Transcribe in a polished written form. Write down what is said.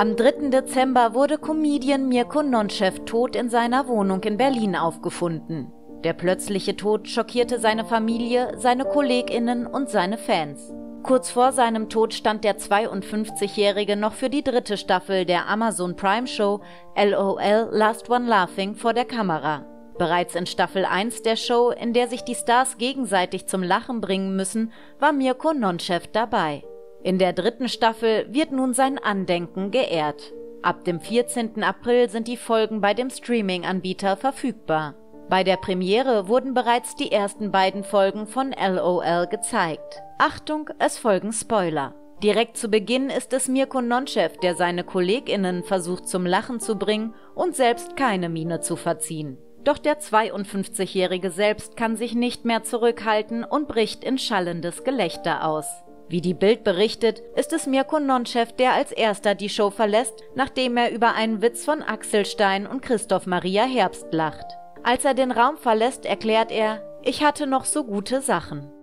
Am 3. Dezember wurde Comedian Mirko Nonchev tot in seiner Wohnung in Berlin aufgefunden. Der plötzliche Tod schockierte seine Familie, seine KollegInnen und seine Fans. Kurz vor seinem Tod stand der 52-Jährige noch für die 3. Staffel der Amazon Prime Show LOL Last One Laughing vor der Kamera. Bereits in Staffel 1 der Show, in der sich die Stars gegenseitig zum Lachen bringen müssen, war Mirko Nonchev dabei. In der 3. Staffel wird nun sein Andenken geehrt. Ab dem 14. April sind die Folgen bei dem Streaming-Anbieter verfügbar. Bei der Premiere wurden bereits die ersten beiden Folgen von LOL gezeigt. Achtung, es folgen Spoiler. Direkt zu Beginn ist es Mirko Nonchev, der seine KollegInnen versucht zum Lachen zu bringen und selbst keine Miene zu verziehen. Doch der 52-Jährige selbst kann sich nicht mehr zurückhalten und bricht in schallendes Gelächter aus. Wie die Bild berichtet, ist es Mirko Nonchev, der als erster die Show verlässt, nachdem er über einen Witz von Axel Stein und Christoph Maria Herbst lacht. Als er den Raum verlässt, erklärt er: „Ich hatte noch so gute Sachen."